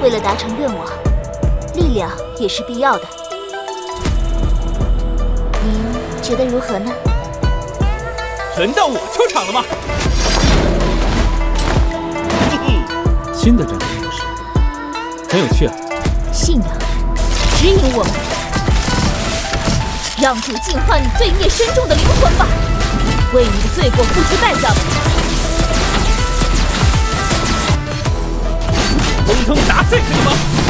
为了达成愿望，力量也是必要的。您觉得如何呢？ 轮到我出场了吗？ 新的战斗模式，很有趣啊！ 信仰指引我们，让主净化你罪孽深重的灵魂吧，为你的罪过付出代价吧！ 通通砸碎可以吗？